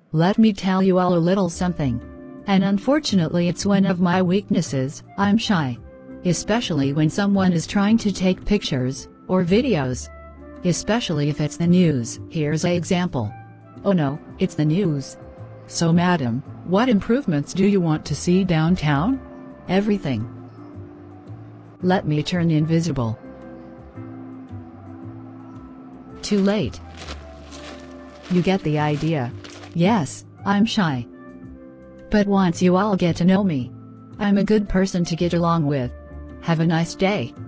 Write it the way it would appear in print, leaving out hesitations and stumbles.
Let me tell you all a little something. And unfortunately it's one of my weaknesses, I'm shy. Especially when someone is trying to take pictures, or videos. Especially if it's the news. Here's an example. Oh no, it's the news. So madam, what improvements do you want to see downtown? Everything. Let me turn invisible. Too late. You get the idea. Yes, I'm shy. But once you all get to know me, I'm a good person to get along with. Have a nice day.